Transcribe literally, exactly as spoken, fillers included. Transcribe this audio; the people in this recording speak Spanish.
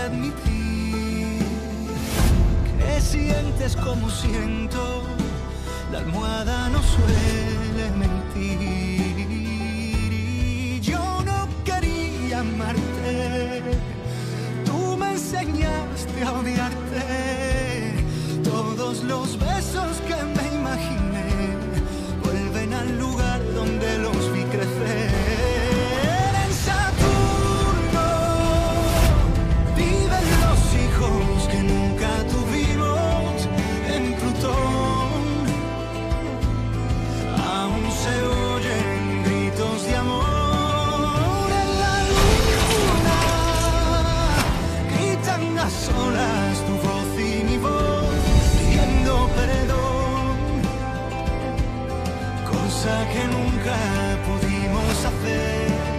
admitir que sientes como siento, la almohada no suele mentir. Y yo no quería amarte, tú me enseñaste a odiarte. Todos los besos que me imaginé vuelven al lugar donde los vi crecer. En Saturno viven los hijos que nunca tuvimos. En Plutón aún se oyen gritos de amor. En la luna gritan las olas tu voz y mi voz pidiendo perdón, cosa que nunca pudimos hacer.